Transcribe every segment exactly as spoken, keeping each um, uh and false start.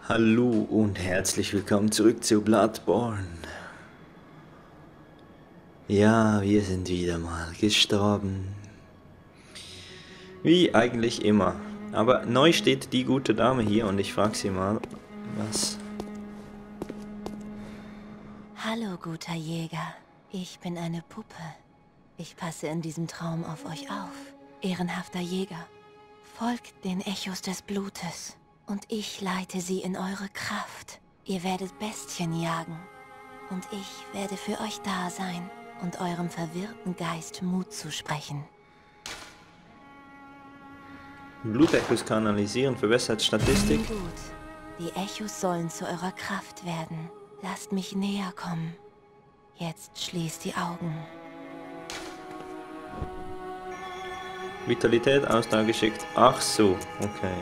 Hallo und herzlich willkommen zurück zu Bloodborne. Ja, wir sind wieder mal gestorben. Wie eigentlich immer. Aber neu steht die gute Dame hier und ich frage sie mal, was... Hallo, guter Jäger. Ich bin eine Puppe. Ich passe in diesem Traum auf euch auf. Ehrenhafter Jäger. Folgt den Echos des Blutes. Und ich leite sie in eure Kraft. Ihr werdet Bestien jagen. Und ich werde für euch da sein und eurem verwirrten Geist Mut zusprechen. Blutechos kanalisieren, verbessert Statistik. Nun gut. Die Echos sollen zu eurer Kraft werden. Lasst mich näher kommen. Jetzt schließt die Augen. Vitalität, Ausdauer geschickt. Ach so, okay.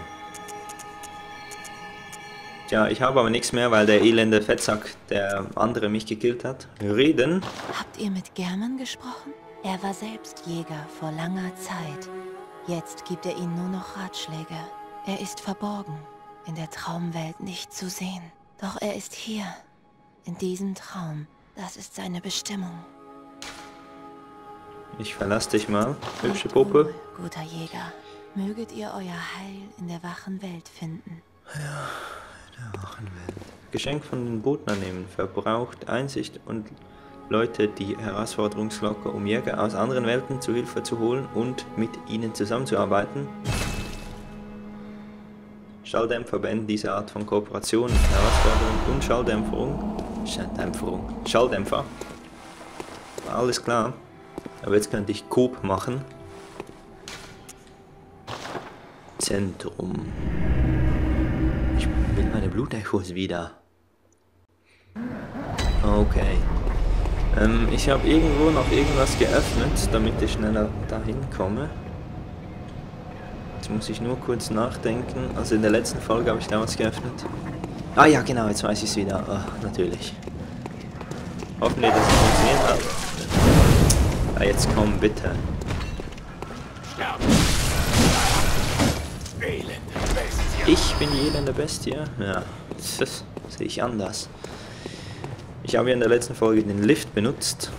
Tja, ich habe aber nichts mehr, weil der elende Fettsack, der andere mich gekillt hat. Reden. Habt ihr mit German gesprochen? Er war selbst Jäger vor langer Zeit. Jetzt gibt er ihnen nur noch Ratschläge. Er ist verborgen, in der Traumwelt nicht zu sehen. Doch er ist hier, in diesem Traum. Das ist seine Bestimmung. Ich verlasse dich mal, hübsche Lebt Puppe. wohl, guter Jäger. Möget ihr euer Heil in der wachen Welt finden. Ja, der wachen Welt. Geschenk von den Boten annehmen. Verbraucht Einsicht und Leute die Herausforderungslocker, um Jäger aus anderen Welten zu Hilfe zu holen und mit ihnen zusammenzuarbeiten. Schalldämpfer beenden diese Art von Kooperation, Herausforderung und Schalldämpferung. Schalldämpferung. Schalldämpfer. Alles klar. Aber jetzt könnte ich Coop machen. Zentrum. Ich will meine Blutechos wieder. Okay. Ähm, ich habe irgendwo noch irgendwas geöffnet, damit ich schneller dahin komme. Jetzt muss ich nur kurz nachdenken. Also in der letzten Folge habe ich damals geöffnet. Ah ja, genau, jetzt weiß ich es wieder. Ach, natürlich. Hoffentlich, dass es funktioniert hat. Ah, jetzt komm, bitte. Ich bin die elende Bestie? Ja, das sehe ich anders. Ich habe ja in der letzten Folge den Lift benutzt.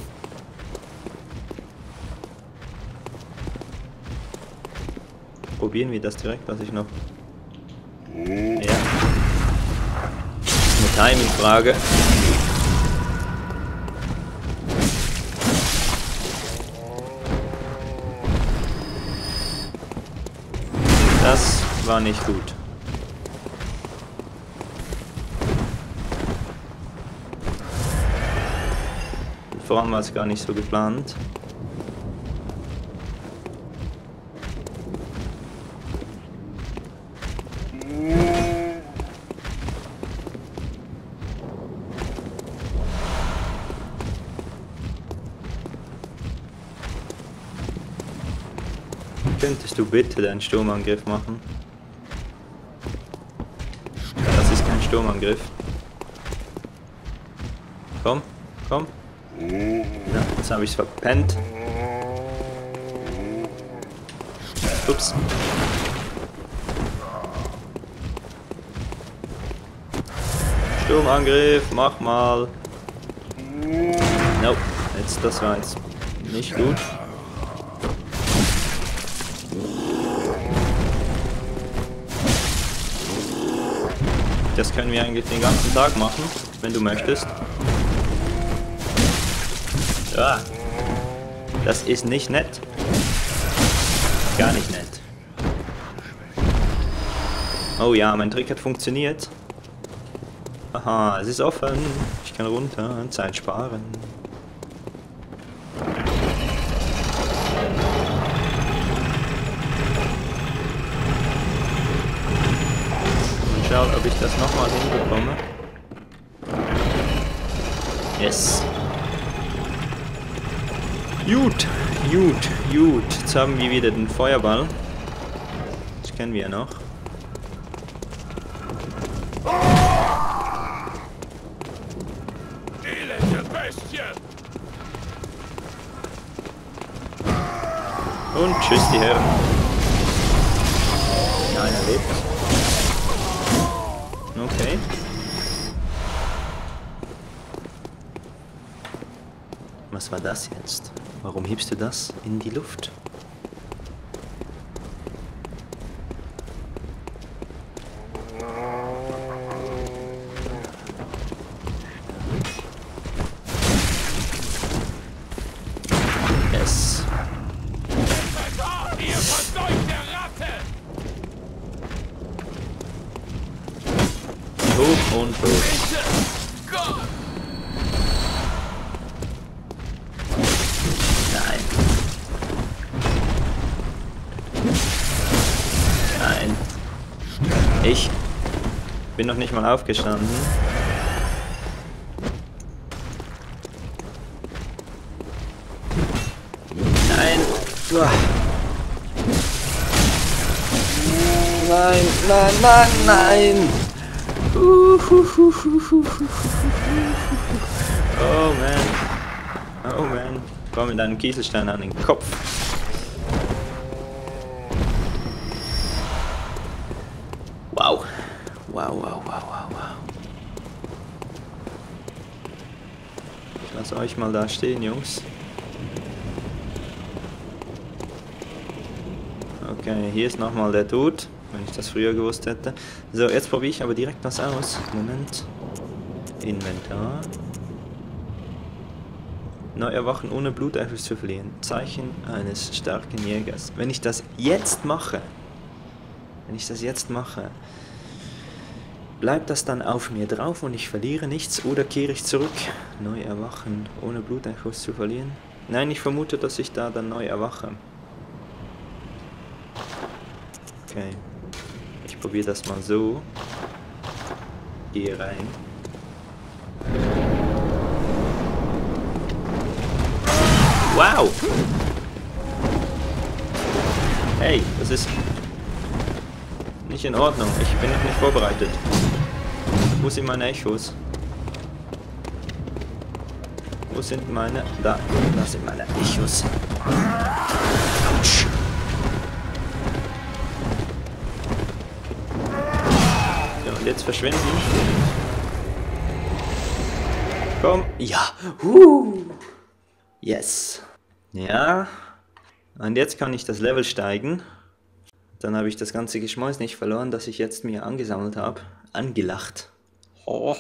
Probieren wir das direkt, was ich noch... Ja. Das ist eine Timing-Frage. Das war nicht gut. Vor allem war es gar nicht so geplant. Könntest du bitte deinen Sturmangriff machen? Das ist kein Sturmangriff. Komm, komm. Ja, jetzt habe ich es verpennt. Ups. Sturmangriff, mach mal. Nope, jetzt, das war jetzt nicht gut. Das können wir eigentlich den ganzen Tag machen, wenn du möchtest. Ja, das ist nicht nett. Gar nicht nett. Oh ja, mein Trick hat funktioniert. Aha, es ist offen. Ich kann runter und Zeit sparen. Schauen, ob ich das nochmal hinbekomme. Yes. Gut, gut, gut. Jetzt haben wir wieder den Feuerball. Das kennen wir ja noch. Und tschüss, die Herren. Einer lebt. Okay. Was war das jetzt? Warum hebst du das in die Luft? Yes. Ihr verdeugte Ratte! Hoch und hoch. Gott! Nein. Nein. Ich bin noch nicht mal aufgestanden. Nein. Uah. Nein, nein, nein, nein. Oh man. Oh man. Komm mit einem Kieselstein an den Kopf. Wow. Wow, wow, wow, wow, wow. Ich lasse euch mal da stehen, Jungs. Okay, hier ist nochmal der Tod, wenn ich das früher gewusst hätte. So, jetzt probiere ich aber direkt was aus. Moment. Inventar. Neu erwachen ohne Bluteinfluss zu verlieren. Zeichen eines starken Jägers. Wenn ich das jetzt mache, wenn ich das jetzt mache, bleibt das dann auf mir drauf und ich verliere nichts oder kehre ich zurück? Neu erwachen ohne Bluteinfluss zu verlieren? Nein, ich vermute, dass ich da dann neu erwache. Okay. Ich probiere das mal so. Gehe rein. Wow! Hey, das ist nicht in Ordnung. Ich bin noch nicht vorbereitet. Wo sind meine Echos? Wo sind meine... Da. Da sind meine Echos. Autsch. So, und jetzt verschwinden. Komm. Ja. Huh. Yes. Ja. Und jetzt kann ich das Level steigen. Dann habe ich das ganze Geschmäus nicht verloren, das ich jetzt mir angesammelt habe. Angelacht. Oh.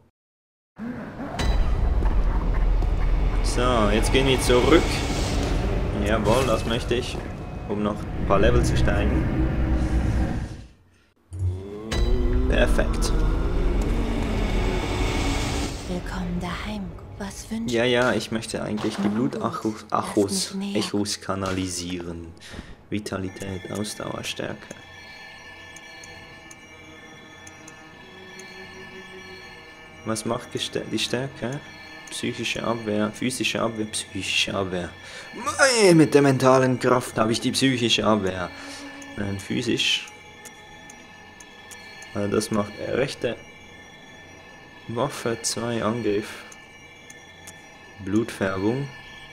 So, jetzt gehen wir zurück. Jawohl, das möchte ich, um noch ein paar Level zu steigen. Perfekt. Willkommen daheim. Was wünschst du? Ja, ja, ich möchte eigentlich die Blutachos Achos, Echos kanalisieren. Vitalität, Ausdauer, Stärke. Was macht die Stärke? Psychische Abwehr, physische Abwehr, psychische Abwehr. Mei, mit der mentalen Kraft habe ich die psychische Abwehr. Nein, physisch. Also das macht rechte Waffe, zwei Angriff. Blutfärbung.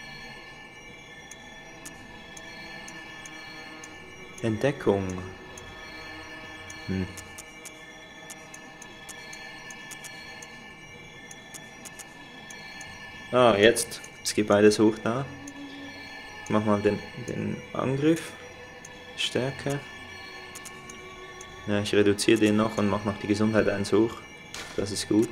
Entdeckung. Hm. Ah, jetzt. Es geht beides hoch da. Ich mach mal den, den Angriff. Stärke. Ja, ich reduziere den noch und mach noch die Gesundheit eins hoch. Das ist gut.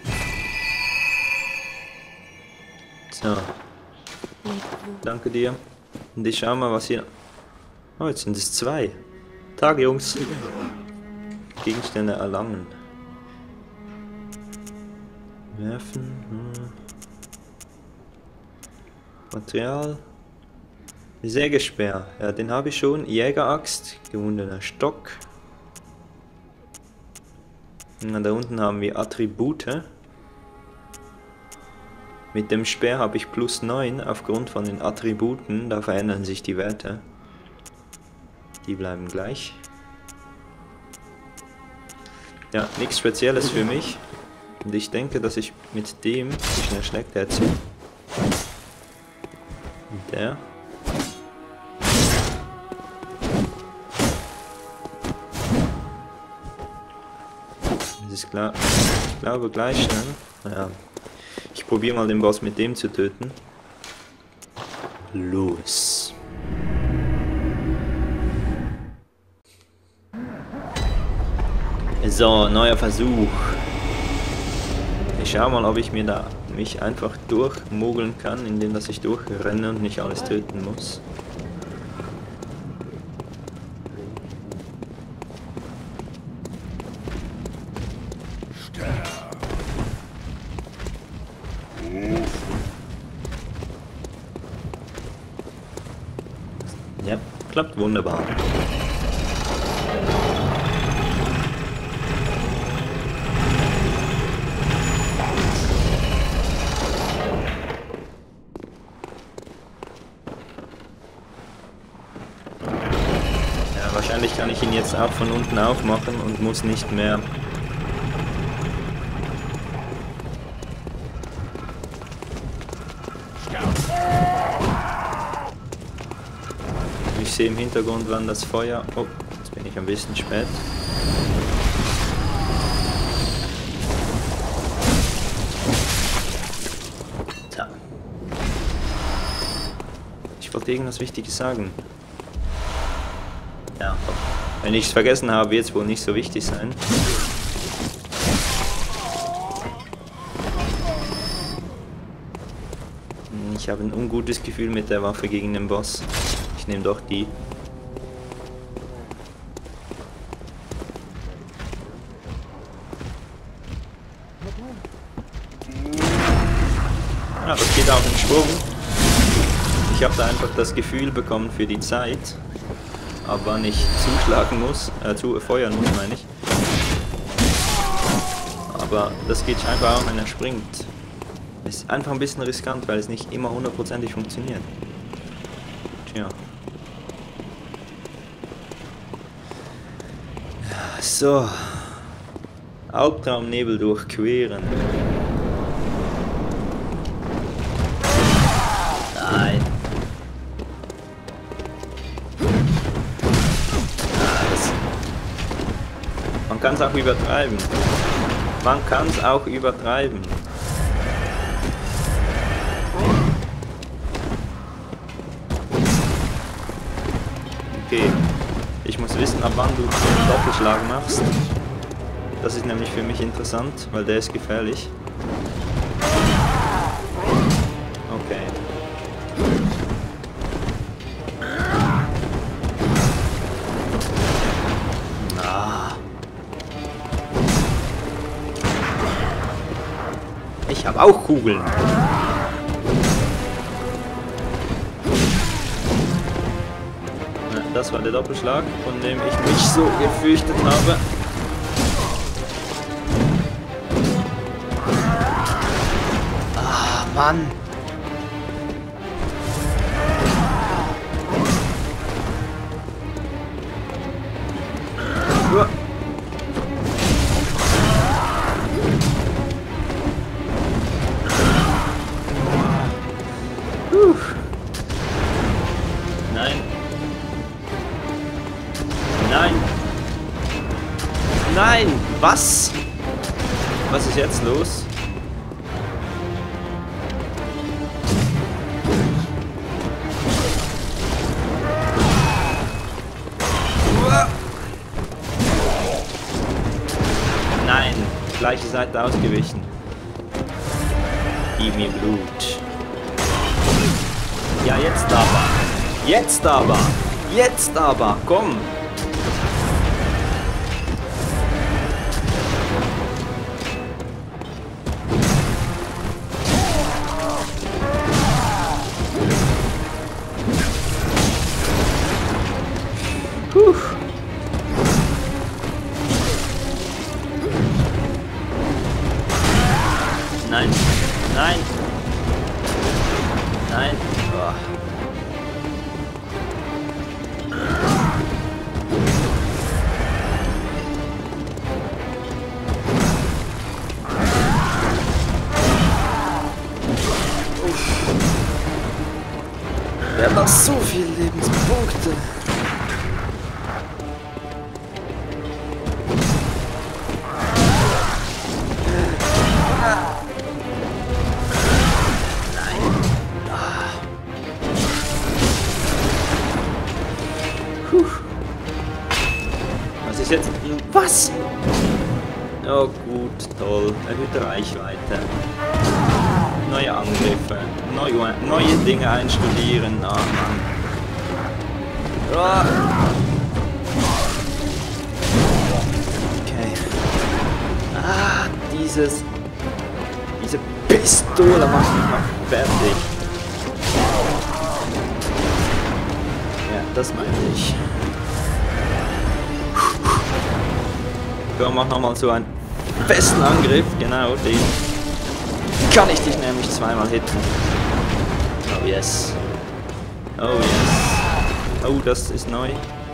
So. Danke dir. Und ich schau mal, was hier... Oh, jetzt sind es zwei. Tag, Jungs. Gegenstände erlangen. Werfen. Hm. Material. Sägespeer. Ja, den habe ich schon. Jägeraxt. Gewundener Stock. Und da unten haben wir Attribute. Mit dem Speer habe ich plus neun aufgrund von den Attributen. Da verändern sich die Werte. Die bleiben gleich. Ja, nichts Spezielles für mich. Und ich denke, dass ich mit dem... Wie schnell schlägt der zu? Und der... ist klar. Ich glaube gleich schnell. Ja. Ich probiere mal den Boss mit dem zu töten. Los. So, neuer Versuch. Ich schau mal, ob ich mir da mich einfach durchmogeln kann, indem dass ich durchrenne und nicht alles töten muss. Ja, klappt wunderbar. Wahrscheinlich kann ich ihn jetzt auch von unten aufmachen und muss nicht mehr ich sehe im Hintergrund, wann das Feuer... Oh, jetzt bin ich ein bisschen spät. Da. Ich wollte irgendwas Wichtiges sagen. Ja, wenn ich es vergessen habe, wird es wohl nicht so wichtig sein. Ich habe ein ungutes Gefühl mit der Waffe gegen den Boss. Ich nehme doch die. Ja, das geht auch im Sprung. Ich habe da einfach das Gefühl bekommen für die Zeit. Aber nicht zuschlagen muss, äh, zu feuern muss, meine ich. Aber das geht einfach auch, wenn er springt. Ist einfach ein bisschen riskant, weil es nicht immer hundertprozentig funktioniert. Tja. Ja, so. Albtraumnebel durchqueren. Nein. Man kann es auch übertreiben. Man kann es auch übertreiben. Okay. Ich muss wissen, ab wann du den Doppelschlag machst. Das ist nämlich für mich interessant, weil der ist gefährlich. Okay. Ich habe auch Kugeln. Ja, das war der Doppelschlag, von dem ich mich so gefürchtet habe. Ah, Mann. Uah. Nein. Nein. Nein. Was? Was ist jetzt los? Nein. Gleiche Seite ausgewichen. Gib mir Blut. Ja, jetzt aber. Jetzt aber. Jetzt aber. Komm. Puh. Nein. Nein. Nein. Boah. Er hat noch so viele Lebenspunkte. Nein. Ah. Puh. Was ist jetzt? Was? Oh gut, toll. Erhöhte Reichweite. Neue Angriffe. Neue, neue Dinge einstudieren. Ah, Mann. Oh. Okay. Ah, dieses... Diese Pistole macht mich noch fertig. Ja, das meinte ich. Komm, mach nochmal so einen festen Angriff. Genau, den kann ich dich nämlich zweimal hitten. Oh yes. Oh yes. Oh, das ist neu.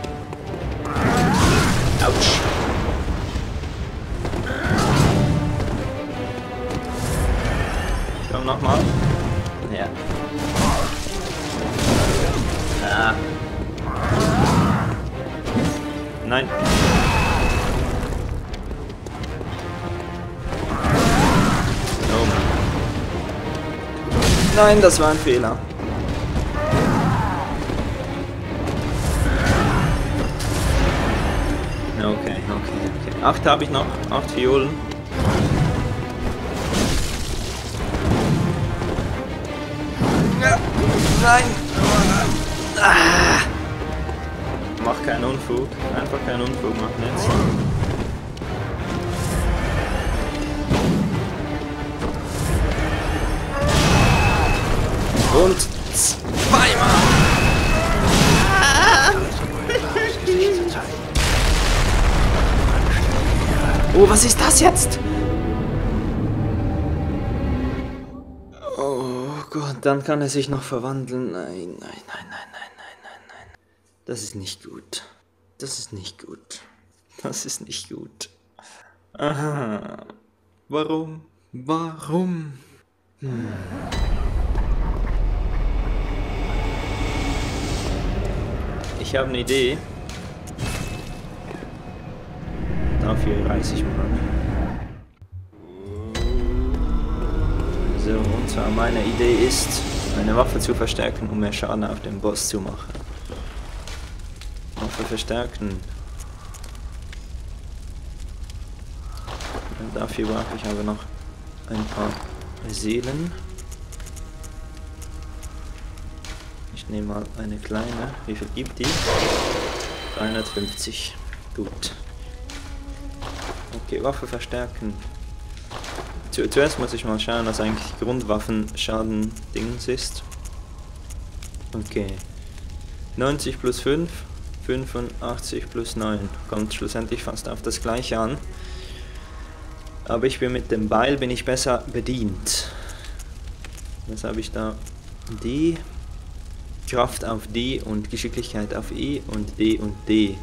Autsch. Komm nochmal. Ja. Ah. Nein. Oh Mann. Nein, das war ein Fehler. Okay, okay, okay. Acht habe ich noch. Acht Violen. Ja, nein. Ah. Mach keinen Unfug. Einfach keinen Unfug machen jetzt. Und zweimal. Oh, was ist das jetzt? Oh Gott, dann kann er sich noch verwandeln. Nein, nein, nein, nein, nein, nein, nein, nein. Das ist nicht gut. Das ist nicht gut. Das ist nicht gut. Aha. Warum? Warum? Hm. Ich habe eine Idee. Dafür reiße ich mal. So, und zwar meine Idee ist, eine Waffe zu verstärken, um mehr Schaden auf den Boss zu machen. Waffe verstärken. Und dafür brauche ich aber noch ein paar Seelen. Ich nehme mal eine kleine. Wie viel gibt die? dreihundertfünfzig. Gut. Okay, Waffe verstärken. Zu, zuerst muss ich mal schauen, was eigentlich Grundwaffenschaden-Dings ist. Okay. neunzig plus fünf, fünfundachtzig plus neun. Kommt schlussendlich fast auf das gleiche an. Aber ich bin mit dem Beil bin ich besser bedient. Was habe ich da? D. Kraft auf D und Geschicklichkeit auf E und D und D.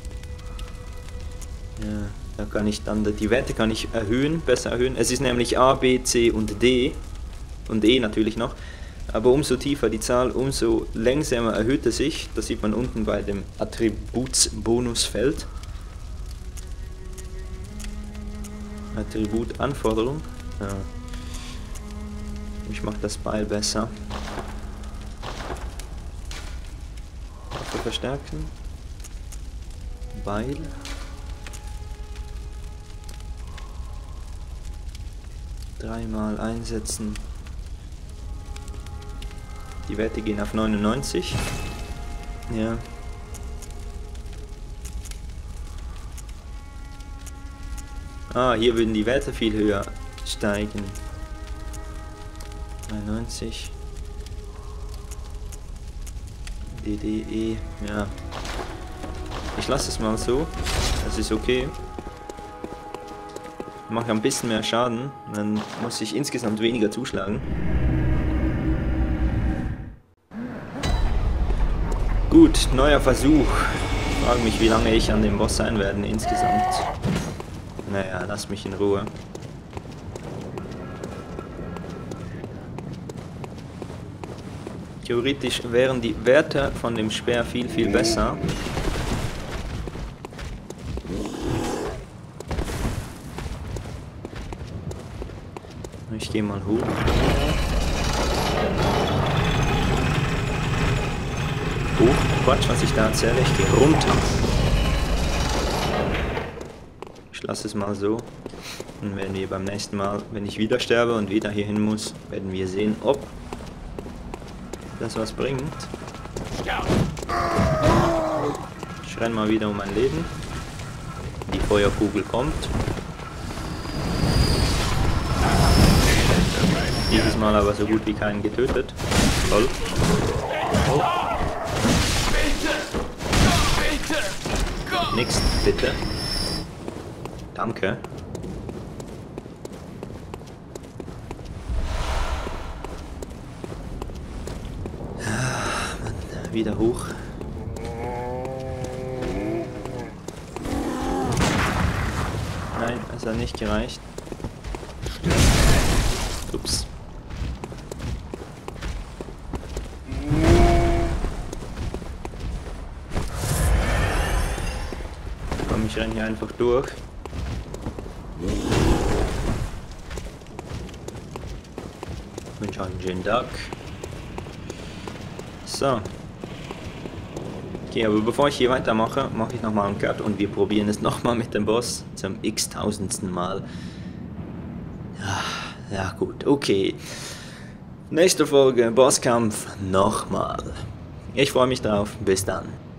Ja, da kann ich dann, die Werte kann ich erhöhen, besser erhöhen. Es ist nämlich A, B, C und D und E natürlich noch. Aber umso tiefer die Zahl, umso langsamer erhöht es sich. Das sieht man unten bei dem Attributsbonusfeld. Attributanforderung. Ja. Ich mache das Beil besser. Waffe verstärken. Beil. Dreimal einsetzen. Die Werte gehen auf neunundneunzig. Ja. Ah, hier würden die Werte viel höher steigen. dreiundneunzig. D D E, ja. Ich lasse es mal so. Das ist okay. Ich mache ein bisschen mehr Schaden, dann muss ich insgesamt weniger zuschlagen. Gut, neuer Versuch. Ich frage mich, wie lange ich an dem Boss sein werde insgesamt. Naja, lass mich in Ruhe. Theoretisch wären die Werte von dem Speer viel, viel besser. ich gehe mal hoch. Hoch? Quatsch, was ich da erzähle. Ich gehe runter. Ich lasse es mal so. Und wenn wir beim nächsten Mal, wenn ich wieder sterbe und wieder hier hin muss, werden wir sehen, ob das was bringt. Ich renne mal wieder um mein Leben. Die Feuerkugel kommt. Dieses Mal aber so gut wie keinen getötet. Toll. Oh. Nix, bitte. Danke. Wieder hoch. Nein, es hat nicht gereicht. Ups. Komm, ich renne hier einfach durch. Ich wünsche einen schönen Tag. So. Okay, aber bevor ich hier weitermache, mache ich nochmal einen Cut und wir probieren es nochmal mit dem Boss zum x-tausendsten Mal. Ja, ja gut, okay. Nächste Folge, Bosskampf, nochmal. Ich freue mich drauf, bis dann.